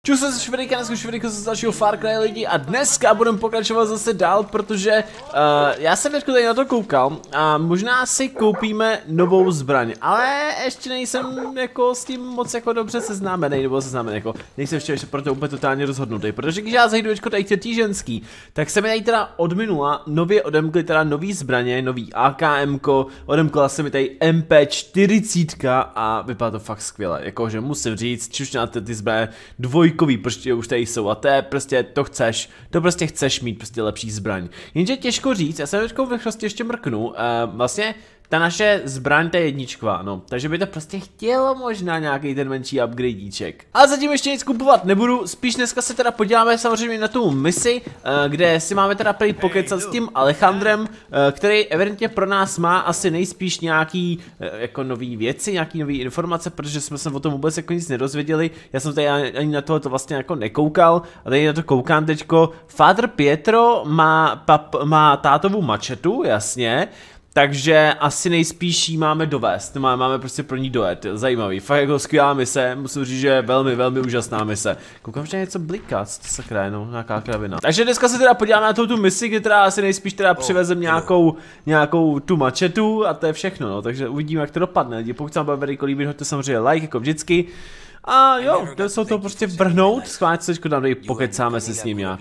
Čus se Švedejka, dneska Švedejka z dalšího Far Cry lidi a dneska budeme pokračovat zase dál, protože já jsem teď tady na to koukal a možná si koupíme novou zbraň, ale ještě nejsem jako s tím moc jako dobře seznámený, nebo jako nejsem ještě proto úplně totálně rozhodnutý, protože když já zajdu tady tý ženský, tak se mi tady teda od minula nově odemkly teda nový zbraně, nový AKM-ko, odemkla se mi tady MP40 a vypadá to fakt skvěle, jakože musím říct, či už na ty zbraně dvojkový, prostě už tady jsou a to je prostě, to prostě chceš mít prostě lepší zbraň. Jenže těžko říct, já jsem teďko v rychlosti ještě mrknu, vlastně ta naše zbraň, ta je jedničková, no, takže by to prostě chtělo možná nějaký ten menší upgradeíček. Ale zatím ještě nic kupovat nebudu, spíš dneska se teda podíváme samozřejmě na tu misi, kde si máme teda prý pokecat s tím Alejandrem, který evidentně pro nás má asi nejspíš nějaký jako nový věci, nějaký nový informace, protože jsme se o tom vůbec jako nic nedozvěděli. Já jsem tady ani na to vlastně jako nekoukal, a tady na to koukám teďko. Father Pietro má tátovou mačetu, jasně. Takže asi nejspíš jí máme dovést, máme prostě pro ní dojet, zajímavý, fakt jako skvělá mise, musím říct, že je velmi, velmi úžasná mise. Koukám, že něco bliká, co to sakra je, no, nějaká kravina. Takže dneska se teda podíváme na tu misi, kde teda asi nejspíš teda přivezem nějakou tu mačetu a to je všechno, no, takže uvidíme, jak to dopadne. Pokud se vám bude líbit, hoďte samozřejmě like, jako vždycky. A jo, jde se to prostě vrhnout, schválně se teďko tam tady pokecáme se s ním nějak.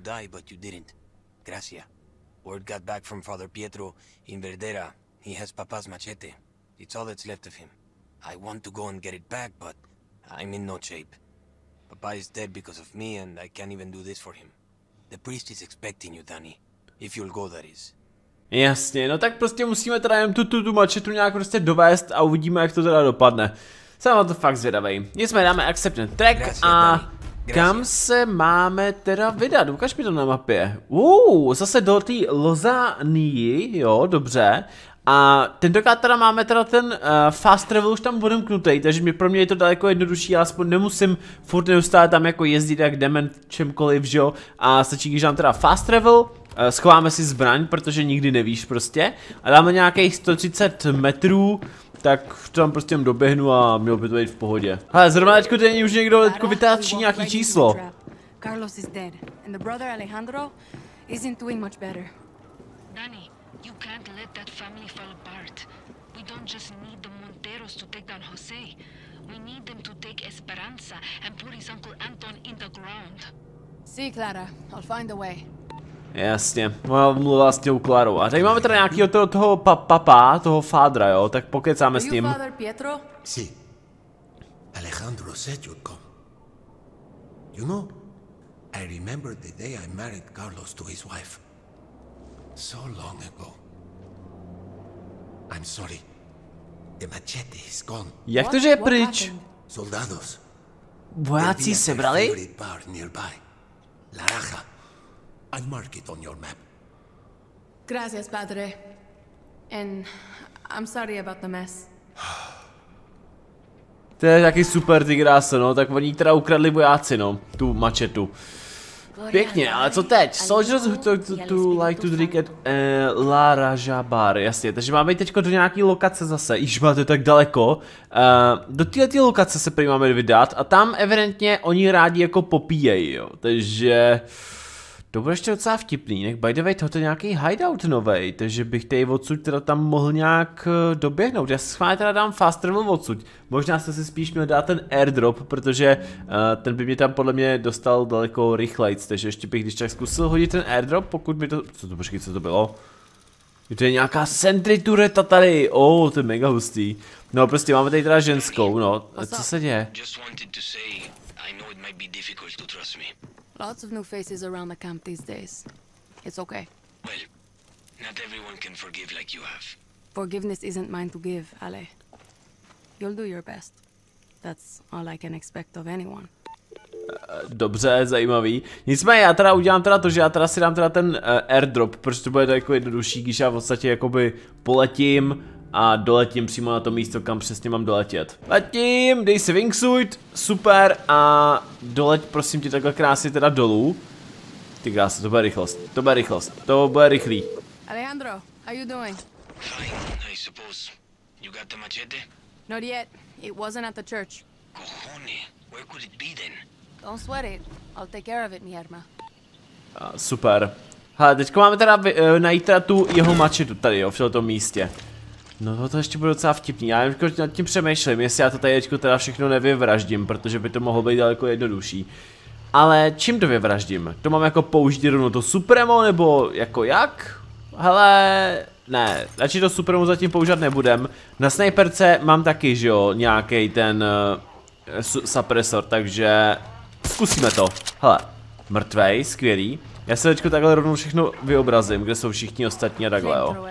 Word got back from Father Pietro in Verdera. He has Papa's machete. It's all that's left of him. I want to go and get it back, but I'm in no shape. Papa is dead because of me, and I can't even do this for him. The priest is expecting you, Danny. If you'll go, that is. Jasně, no tak prostě musíme teda jen tu mačetu nějak prostě dovést a uvidíme, jak to teda dopadne. Jsem na to fakt zvědavej. Nicméně dáme accept track a... Kam se máme teda vydat? Ukaž mi to na mapě. Zase do té Lozánii, jo, dobře. A tentokrát teda máme teda ten fast travel už tam odemknutý, takže pro mě je to daleko jednodušší, aspoň nemusím furt neustále tam jako jezdit jak dement čemkoliv, že jo. A stačí, když dám teda fast travel, schováme si zbraň, protože nikdy nevíš prostě. A dáme nějakých 130 metrů. Tak tam prostě doběhnu a mělo by to být v pohodě. Hele, zrovna teďko tady už někdo vytáčí nějaký číslo. Carlos is dead, and the brother Alejandro isn't doing much better. Danny, you can't let that family fall apart. We don't just need the Monteros to take down Jose. We need them to take Esperanza and put his uncle Anton in the ground. See, Clara, I'll find a way. Jasně, mluvila s tou Klarou. A tady máme teda nějakýho toho toho fádra, jo, tak pokecáme s tím. Father Pietro? Sí. Alejandro said you'd come. You know, I remember the day I married Carlos to his wife. So long ago. I'm sorry. The machete is gone. Jak to, že je pryč? Soldados. Vojáci sebrali? La Raja. I'll mark it on your map. Gracias, padre. And I'm sorry about the mess. To je taky super ty krása, no, tak oni teda ukradli vojáci, no, tu mačetu. Pěkně, ale co teď? Soldiers to like to drink at La Raja Bar, jasně, takže máme teďko do nějaký lokace zase, již máte tak daleko. Do této lokace se prý máme vydat a tam evidentně oni rádi jako popíjejí, jo, takže... To bude ještě docela vtipný, by the way, tohle je nějaký hideout novej, takže bych tady odsud teda tam mohl nějak doběhnout. Já si schválně teda dám fast travel odsud. Možná jste si spíš měl dát ten airdrop, protože ten by mě tam podle mě dostal daleko rychlejc, takže ještě bych když tak zkusil hodit ten airdrop, pokud by to... Počkej, co to bylo? To je nějaká sentry tureta tady, to je mega hustý. No prostě máme tady teda ženskou, no, co se děje? Lots of new faces around the camp these days. It's okay. Well, not everyone can forgive like you have. Forgiveness isn't mine to give, Ale. You'll do your best. That's all I can expect of anyone. Dobře, zajímavý. Nicméně já teda udělám teda to, že já teda si dám teda ten airdrop, protože to bude jako jednodušší, když já v podstatě jakoby poletím a doletím přímo na to místo, kam přesně mám doletět. Letím, dej si wingsuit, super, a doleť prosím tě takhle krásně teda dolů. Ty krásy, to bude rychlost, to bude rychlý. Alejandro, how you doing? Fine, I suppose. You got the machete? Not yet. It wasn't at the church. Cojones, where could it be then? Don't sweat it. I'll take care of it, mi arma. Super. Hele, teďko máme teda najít teda tu jeho mačetu tady, jo, v tomto místě. No to ještě bude docela vtipný, já nad tím přemýšlím, jestli já to tady teďko teda všechno nevyvraždím, protože by to mohlo být daleko jednodušší. Ale čím to vyvraždím? To mám jako použít rovnou to Supremo, nebo jako jak? Hele, ne, radši to Supremo zatím používat nebudem. Na sniperce mám taky, že jo, nějaký ten suppressor, takže zkusíme to. Hele, mrtvej, skvělý. Já se teďko takhle rovnou všechno vyobrazím, kde jsou všichni ostatní a takhle, jo.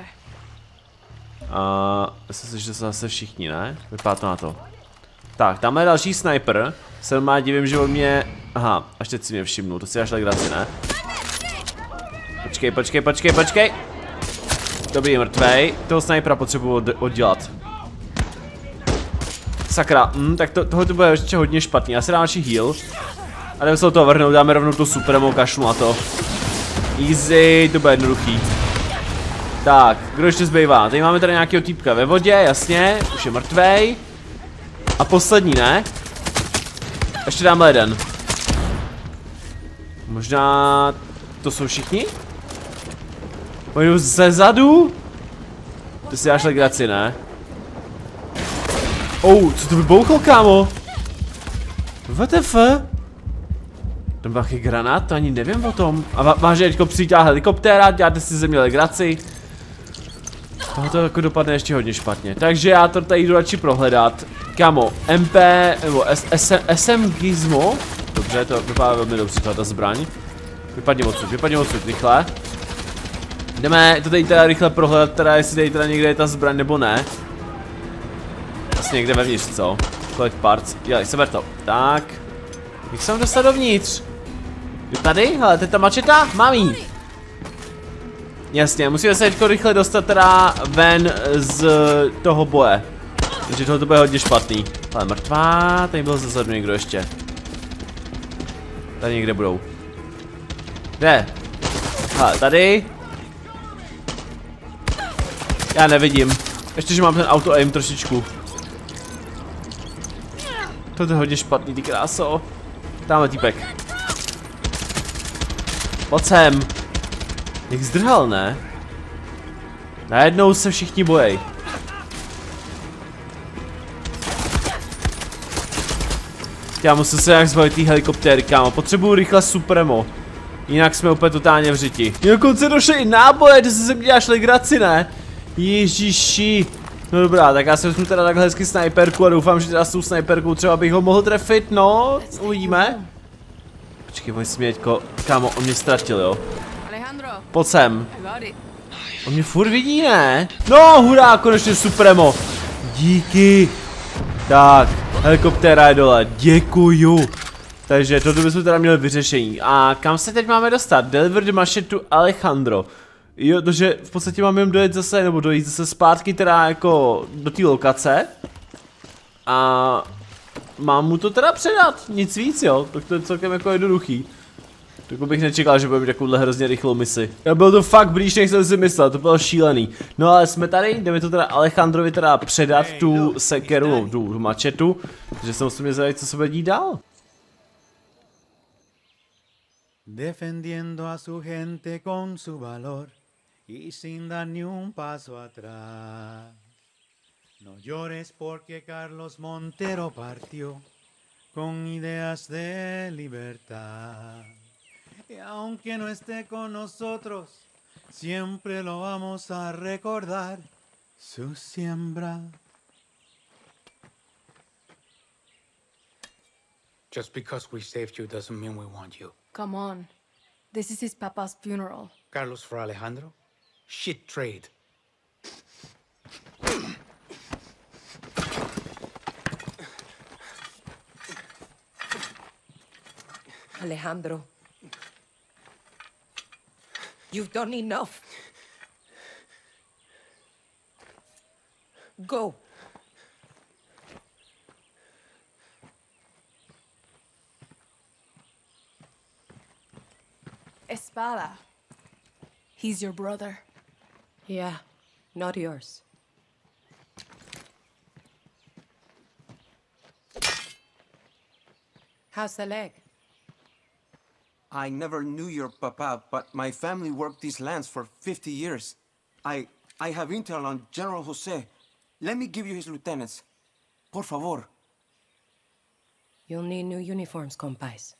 A myslím si, že jsou zase všichni, ne? Vypadá to na to. Tak, tam je další sniper. Se má divím, že on mě... Aha, až teď si mě všimnu, to si až legraci, ne? Počkej. Dobrý, mrtvej. Toho snipera potřebuji oddělat. Sakra, tak tohle to bude ještě hodně špatný. Já si dám další heal. A jdeme se do toho vrhnout, dáme rovnou tu Supremo, kašlu na to. Easy, to bude jednoduchý. Tak, kdo ještě zbývá? Tady máme tady nějakého týpka ve vodě, jasně, už je mrtvej. A poslední, ne? Ještě dáme jeden. Možná... To jsou všichni? Oni jdou ze zadu? To si dáš legraci, ne? Co to vybouchlo, kámo? WTF? Tam bachy granát, to ani nevím o tom. A vážně teďko přijítá helikoptéra, děláte si ze mě legraci. To jako dopadne ještě hodně špatně. Takže já to tady jdu radši prohledat. Kámo, MP, nebo SMGismo. Dobře, to vypadá velmi dobře, ta zbraň. Vypadni odsud, rychle. Jdeme to tady teda rychle prohledat, teda jestli tady teda někde je ta zbraň nebo ne. Asi někde vevnitř, co? Collect parts, dělej, seber to. Tak. Jak jsem dostat dovnitř? Je tady? Hele, to je ta mačeta? Mám jí. Jasně, musíme se teďko rychle dostat teda ven z toho boje. Takže tohle to bude hodně špatný. Ale mrtvá, tady byl zezadu někdo ještě. Tady někde budou. Kde? Hele, tady. Já nevidím. Ještě, že mám ten auto aim trošičku. To je hodně špatný, ty kráso. Dáme týpek. Pojď sem. Jak zdrhal, ne? Najednou se všichni bojej. Já musím se nějak zbavit tý helikoptéry, kámo. Potřebuju rychle Supremo. Jinak jsme úplně totálně v řiti. Dokonce došly i náboje, ty se mě děláš legraci, ne? Ježiši. No dobrá, tak já si vezmu teda takhle hezky sniperku a doufám, že teda s tou sniperkou třeba bych ho mohl trefit, no. Uvidíme. Počkej, oni si mě teďko... Kámo, on mě ztratil, jo. Pojď sem. On mě furt vidí, ne? No, hurá, konečně Supremo. Díky. Tak, helikoptéra je dole, děkuju. Takže toto bychom teda měli vyřešení. A kam se teď máme dostat? Deliver the machete to Alejandro. Jo, takže v podstatě máme jen dojet zase, nebo dojít zase zpátky teda jako do té lokace. A mám mu to teda předat, nic víc, jo, tak to je celkem jako jednoduchý. Tak bych nečekal, že bude mít takovouhle hrozně rychlou misi. Já byl to fakt blíž, než jsem si myslel, to bylo šílený. No ale jsme tady, jdeme to teda Alejandrovi teda předat tu sekeru, tu mačetu. Takže se musím zvědět, co se bude dít dál. Defendiendo a su gente con su valor y sin dar ni un paso atrás. No llores porque Carlos Montero partió con ideas de libertad. Y aunque no esté con nosotros, siempre lo vamos a recordar, su siembra. Just because we saved you doesn't mean we want you. Come on. This is his papa's funeral. Carlos for Alejandro? Shit trade. Alejandro, you've done enough. Go. Espada. He's your brother. Yeah, not yours. How's the leg? I never knew your papa, but my family worked these lands for 50 years. I have intel on General Jose. Let me give you his lieutenants. Por favor. You'll need new uniforms, compais.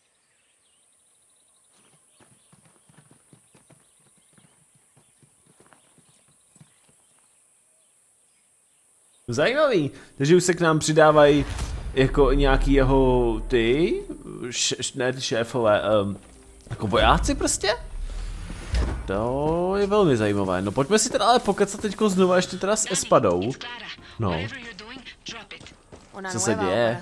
Zajímavý, takže už se k nám přidávají jako nějaký jeho ne ty šéfové, jako vojáci prostě? To je velmi zajímavé, no pojďme si teda ale pokecat teďko znova ještě teda s Espadou. No. Co se děje?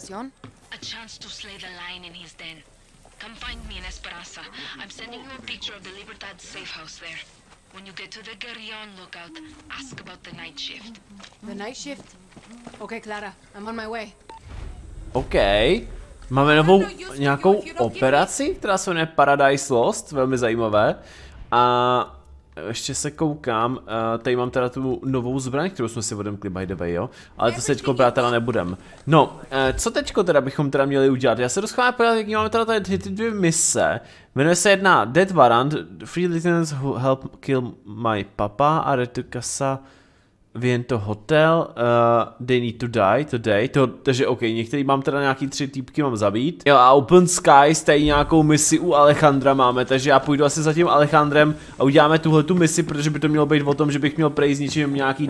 When you get to the Guerrillon lookout, ask about the night shift. The night shift? Okay, Clara, I'm on my way. OK. Máme novou nějakou operaci, která se jmenuje Paradise Lost, velmi zajímavé. A ještě se koukám, tady mám teda tu novou zbraň, kterou jsme si odemkli by the way, jo. Ale to se teďko brát teda nebudem. No, co teďko teda bychom teda měli udělat? Já se doschválně podívat, jaký máme teda ty dvě mise. Jmenuje se jedna Dead Warrant, 3 lieutenants who help kill my papa a Retukasa Viento Hotel, they need to die today, takže ok, některý mám teda nějaký 3 týpky mám zabít. Jo a Open Skies, tady nějakou misi u Alejandra máme, takže já půjdu asi za tím Alejandrem a uděláme tuhletu misi, protože by to mělo být o tom, že bych měl prejít s ničím nějaký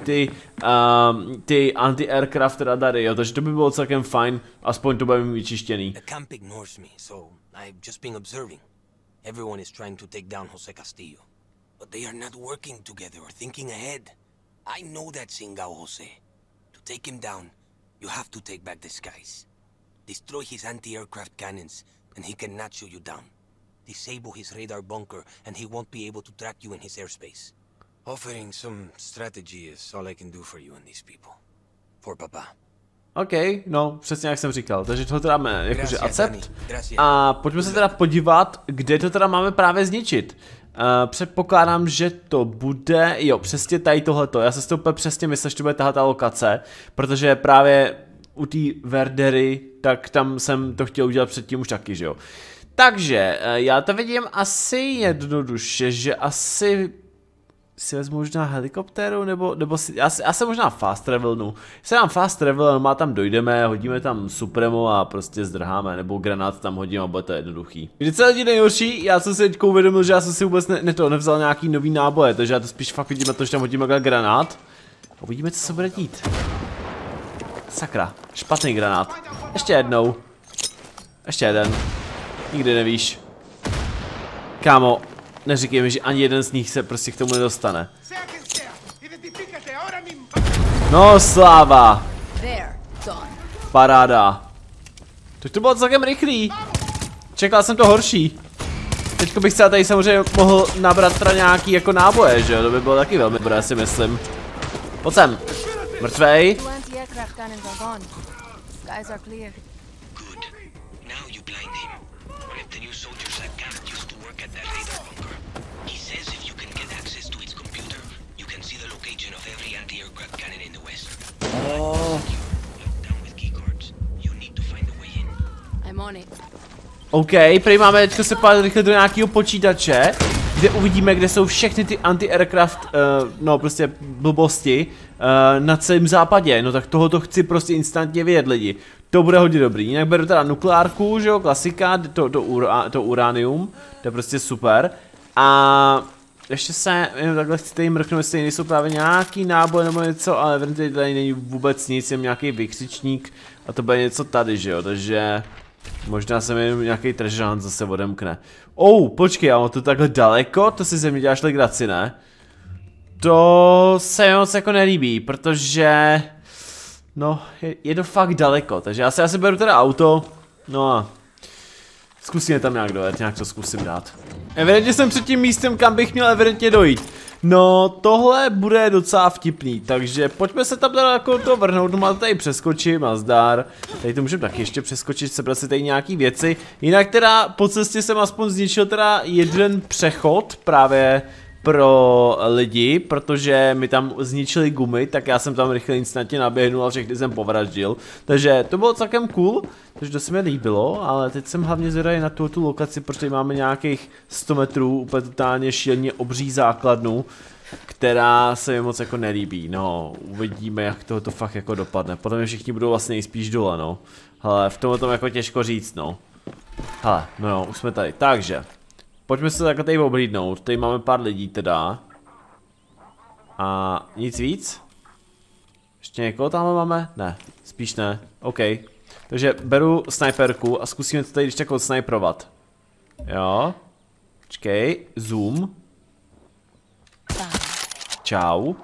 ty anti-aircraft radary, jo, takže to by bylo celkem fajn, aspoň to budeme vyčištěný. The camp ignores me, so I've just been observing. Everyone is trying to take down Jose Castillo, but they are not working together or thinking ahead. I know that Singao Jose. To take him down, you have to take back the skies. Destroy his anti-aircraft cannons, and he cannot shoot you down. Disable his radar bunker, and he won't be able to track you in his airspace. Offering some strategy is all I can do for you and these people. For Papa. OK, no, přesně jak jsem říkal, takže to teda máme jakože accept. A pojďme se teda podívat, kde to teda máme právě zničit. Předpokládám, že to bude, jo, přesně tady tohleto, já se s toho přesně myslím, že to bude tahle ta lokace, protože právě u té Verdery, tak tam jsem to chtěl udělat předtím už taky, že jo. Takže, já to vidím asi jednoduše, že asi si vezmu možná helikoptéru, nebo si, já se možná fast travelnu. Se dám fast travel, má tam dojdeme, hodíme tam Supremo a prostě zdrháme, nebo granát tam hodím a bude to jednoduchý. Vždycky lidi nejhorší, já jsem si teďka uvědomil, že já jsem si vůbec nevzal nějaký nový náboje, takže já to spíš fakt vidím na to, že tam hodíme granát. A uvidíme, co se bude dít. Sakra, špatný granát. Ještě jednou. Ještě jeden. Nikdy nevíš. Kámo. Neříkej mi, že ani jeden z nich se prostě k tomu nedostane. No sláva! Paráda. To bylo celkem rychlý. Čekal jsem to horší. Teďko bych se tady samozřejmě mohl nabrat teda nějaký jako náboje, že jo? To by bylo taky velmi dobré, si myslím. Pojď sem. Mrtvej. OK, prý máme teďko se pát rychle do nějakého počítače, kde uvidíme, kde jsou všechny ty anti-aircraft, no prostě blbosti, na celém západě. No tak tohoto chci prostě instantně vědět, lidi. To bude hodně dobrý. Jinak beru teda nukleárku, že jo, klasika, to uranium, to je prostě super. A ještě se, jenom takhle chci tady mrknout, jestli nejsou právě nějaký náboj nebo něco, ale vrátě tady není vůbec nic, jen nějaký vykřičník a to bude něco tady, že jo, takže možná se mi jenom nějaký treasure hunt zase odemkne. Počkej, ale to takhle daleko, to si ze mě děláš legraci, ne? To se mi moc jako nelíbí, protože no, je to fakt daleko, takže já si asi beru teda auto, no a zkusíme tam nějak dojet, nějak to zkusím dát. Evidentně jsem před tím místem, kam bych měl evidentně dojít. No, tohle bude docela vtipný, takže pojďme se tam teda jako to vrhnout, no má tady přeskočím a zdar. Tady to můžeme taky ještě přeskočit, sebrat si tady nějaký věci. Jinak teda po cestě jsem aspoň zničil teda jeden přechod, právě pro lidi, protože mi tam zničili gumy, tak já jsem tam rychle instantně naběhnul a všechny jsem povraždil. Takže to bylo celkem cool, takže to se mi líbilo, ale teď jsem hlavně zvědavý na tu lokaci, protože máme nějakých 100 metrů úplně totálně šíleně obří základnu, která se mi moc jako nelíbí. No, uvidíme, jak to fakt jako dopadne. Potom je všichni budou vlastně nejspíš dole, no. Hele, v tomhle tom jako těžko říct, no. Hele, no, už jsme tady, takže. Pojďme se takhle tady oblídnout, tady máme pár lidí teda. A nic víc? Ještě někoho tam máme? Ne, spíš ne, OK. Takže beru sniperku a zkusíme to tady když tak odsniperovat. Jo. Počkej, zoom. Čau.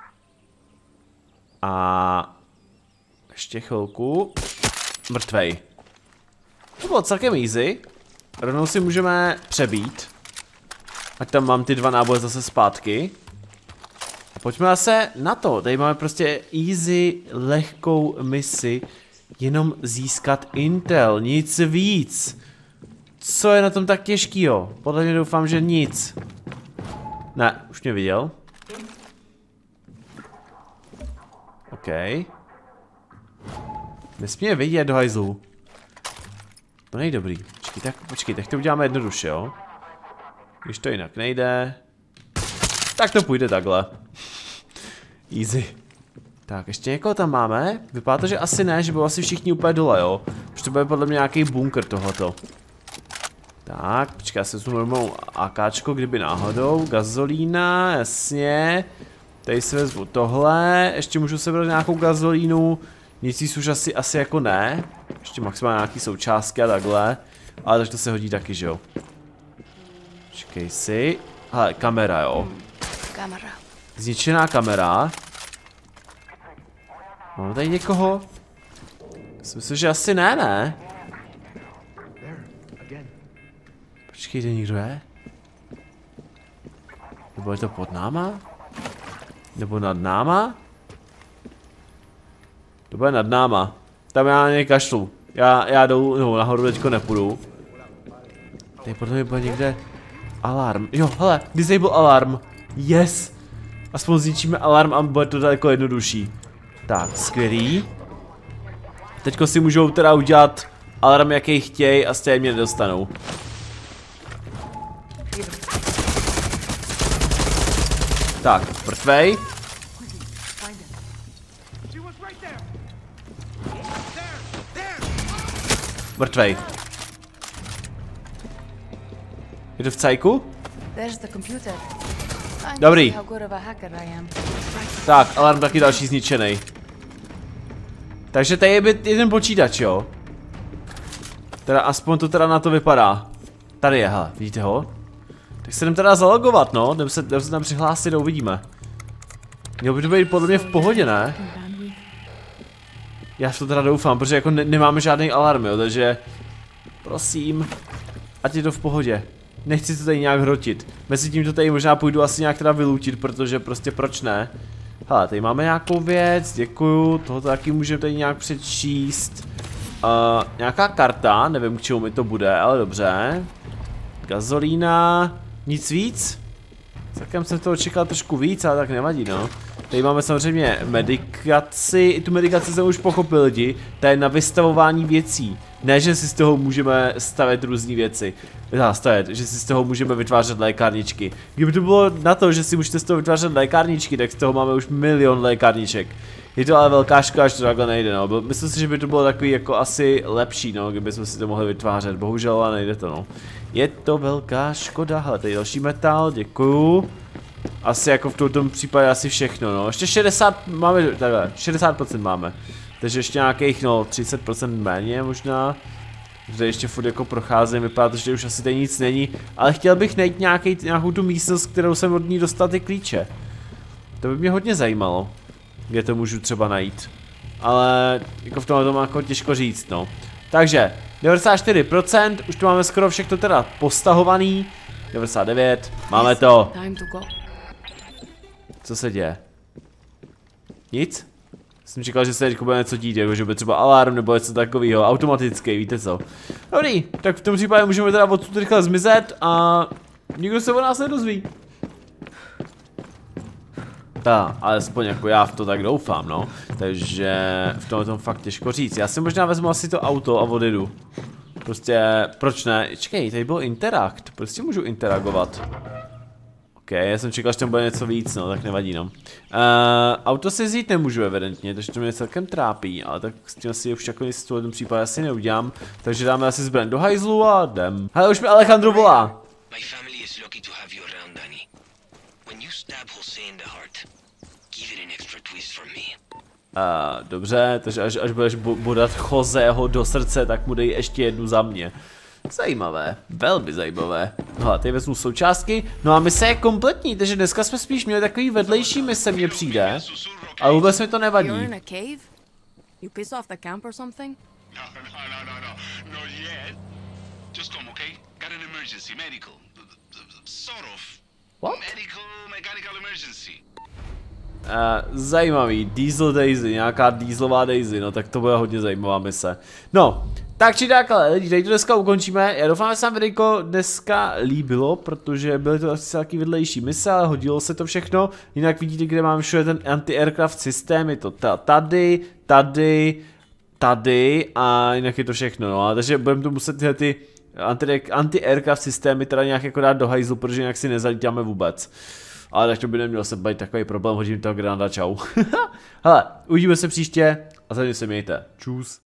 A ještě chvilku. Mrtvej. To bylo celkem easy. Rovnou si můžeme přebít. Ať tam mám ty 2 náboje zase zpátky. A pojďme zase na to. Tady máme prostě easy, lehkou misi. Jenom získat intel, nic víc. Co je na tom tak těžkýho? Podle mě doufám, že nic. Ne, už mě viděl. OK. Nesmí mě vidět do hajzlu. To není dobrý. Počkej, tak to uděláme jednoduše, jo? Když to jinak nejde, tak to půjde takhle. Easy. Tak, ještě někoho tam máme. Vypadá to, že asi ne, že budou asi všichni úplně dole, jo? Protože to bude podle mě nějaký bunkr tohoto. Tak, počkej, já se vezmu normálnou AKčko, kdyby náhodou. Gazolína, jasně. Tady si vezmu tohle. Ještě můžu sebrat nějakou gazolínu. Nic víc už asi jako ne. Ještě maximálně nějaký součástky a takhle. Ale tak to se hodí taky, že jo? Počkej si. Hele, kamera, jo. Kamera. Zničená kamera. Máme tady někoho? Myslím, že asi ne. Počkej, kde někdo je? Nebo je to pod náma? Nebo nad náma? To bude nad náma. Tam já na něj kašlu. Já dolů, no, nahoru teďko nepůjdu. Tady podle mě bude někde alarm. Jo, hele, disable alarm. Yes. Aspoň zničíme alarm a bude to daleko jednodušší. Tak, skvělý. Teďko si můžou teda udělat alarm, jaký chtějí a stejně mě nedostanou. Tak, mrtvej. Mrtvej. Je to v cajku? Dobrý. Tak, alarm taky další zničený. Takže tady je jeden počítač, jo? Teda aspoň to teda na to vypadá. Tady je, hele, vidíte ho? Tak se jdem teda zalogovat, no, jdem se tam přihlásit a uvidíme. Mělo by to být podle mě v pohodě, ne? Já v to teda doufám, protože jako nemáme žádný alarm, jo, takže prosím, ať je to v pohodě. Nechci to tady nějak hrotit. Mezitím to tady možná půjdu asi nějak teda vylutit, protože prostě proč ne? Hele, tady máme nějakou věc, děkuju, tohoto taky můžeme tady nějak přečíst. Nějaká karta, nevím k čemu mi to bude, ale dobře. Gazolína, nic víc? Celkem jsem toho čekal trošku víc, ale tak nevadí, no. Tady máme samozřejmě medikaci, i tu medikaci jsem už pochopil lidi, to je na vystavování věcí. Ne, že si z toho můžeme stavět různé věci. Že si z toho můžeme vytvářet lékárničky. Kdyby to bylo na to, že si můžete z toho vytvářet lékárničky, tak z toho máme už milion lékárniček. Je to ale velká škoda, že to takhle nejde, no. Myslím si, že by to bylo takový jako asi lepší, no, kdybychom si to mohli vytvářet. Bohužel ale nejde to, no. Je to velká škoda, hele, tady další metal, děkuju. Asi jako v tom případě asi všechno, no. Ještě 60 máme, takhle, 60% máme. Takže ještě nějakých, no, 30% méně možná. Tady ještě furt jako procházím, vypadá to, že už asi tady nic není. Ale chtěl bych najít nějakou tu místnost, kterou jsem od ní dostal ty klíče. To by mě hodně zajímalo, kde to můžu třeba najít. Ale jako v tomhle to má jako těžko říct, no. Takže 94%, už tu máme skoro všechno teda postahovaný. 99, máme to. Co se děje? Nic? Jsem čekal, že se teď bude něco dít, jako že by třeba alarm nebo něco takového, automatický, víte co. Dobrý, tak v tom případě můžeme teda odsud rychle zmizet a nikdo se o nás nedozví. Alespoň jako já v to tak doufám, no. Takže v tom fakt těžko říct. Já si možná vezmu asi to auto a odjedu. Prostě, proč ne? Čekej, tady byl interakt. Prostě můžu interagovat. OK, já jsem čekal, že tam bude něco víc, no, tak nevadí, no. Auto si vzít nemůžu evidentně, takže to mě celkem trápí, ale tak s tím asi už takový nic v tom případě asi neudělám. Takže dáme asi zbraň do hajzlu a jdem. Hele, už mi Alejandro volá. My family is lucky to have you around, Danny. When you stab Jose in the heart, give it an extra twist for me. Dobře, takže až budeš bodat Joseho do srdce, tak mu dej ještě jednu za mě. Zajímavé, velmi zajímavé. Hele, tady vezmu součástky. No a mise je kompletní, takže dneska jsme spíš měli takový vedlejší mise, mně přijde. Ale vůbec mi to nevadí. You're in a cave? You piss off the camp or something? No. Not yet. Just come, okay? Got an emergency, medical. Sort of. What? Mechanical emergency. Zajímavý, Diesel Daisy, nějaká dieselová Daisy, no tak to bude hodně zajímavá mise. No, tak či tak, ale lidi, tady to dneska ukončíme. Já doufám, že se vám videjko dneska líbilo, protože byly to asi taky vedlejší mise, ale hodilo se to všechno. Jinak vidíte, kde mám všude ten anti-aircraft systém, je to tady a jinak je to všechno, no. Takže budeme to muset tyhle ty anti-aircraft systémy teda nějak jako dát do hajzlu, protože jinak si nezalítáme vůbec. Ale tak to by neměl se být takový problém, hodím toho granáda, čau. Hele, uvidíme se příště a zatím se mějte. Čus.